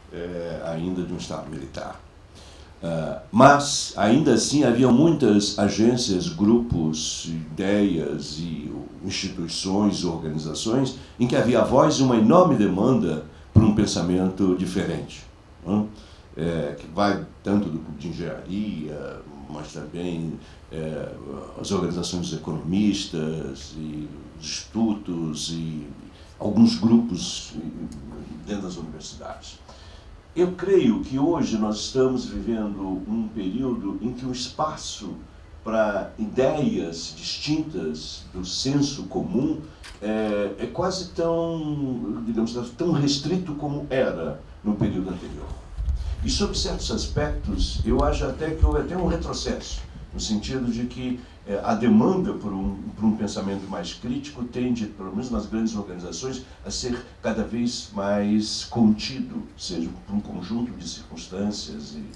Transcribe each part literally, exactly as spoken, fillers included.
é, ainda de um Estado militar. Uh, mas, ainda assim, havia muitas agências, grupos, ideias e instituições, organizações em que havia a voz e uma enorme demanda por um pensamento diferente, né? É, que vai tanto do de engenharia, mas também é, as organizações dos economistas e os institutos e alguns grupos dentro das universidades. Eu creio que hoje nós estamos vivendo um período em que o espaço para ideias distintas do senso comum é, é quase tão, digamos, tão restrito como era no período anterior. E, sob certos aspectos, eu acho até que houve até um retrocesso, no sentido de que é, a demanda por um, por um pensamento mais crítico tende, pelo menos nas grandes organizações, a ser cada vez mais contido, ou seja, por um conjunto de circunstâncias. E,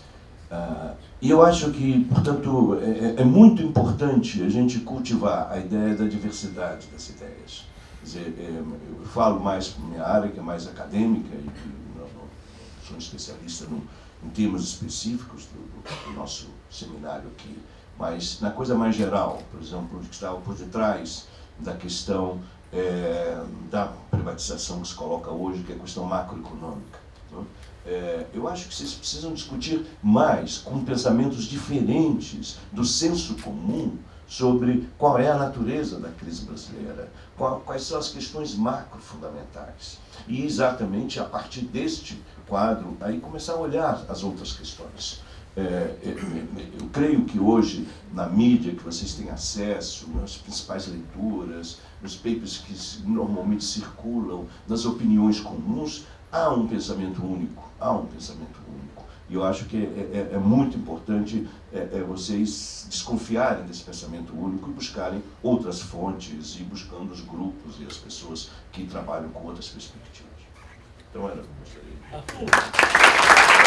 uh, e eu acho que, portanto, é, é muito importante a gente cultivar a ideia da diversidade das ideias. Quer dizer, é, eu falo mais para a minha área, que é mais acadêmica, e não, não, sou um especialista no, em temas específicos do, do, do nosso seminário aqui, mas na coisa mais geral, por exemplo, que estava por detrás da questão é, da privatização que se coloca hoje, que é a questão macroeconômica, né? É, eu acho que vocês precisam discutir mais, com pensamentos diferentes do senso comum, sobre qual é a natureza da crise brasileira, qual, quais são as questões macro fundamentais. E exatamente a partir deste quadro, aí começar a olhar as outras questões. É, eu creio que hoje, na mídia que vocês têm acesso, nas principais leituras, nos papers que normalmente circulam, nas opiniões comuns, há um pensamento único, há um pensamento único. E eu acho que é, é, é muito importante é, é vocês desconfiarem desse pensamento único e buscarem outras fontes, e buscando os grupos e as pessoas que trabalham com outras perspectivas. Então era o que eu gostaria.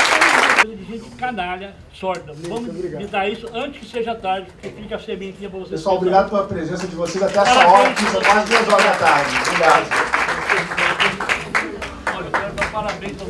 De gente canalha, sorda. Vamos evitar isso antes que seja tarde, porque fica a sementinha para vocês. Pessoal, obrigado pela presença de vocês até essa hora, que são quase duas horas da tarde. Obrigado. Olha, eu quero dar parabéns.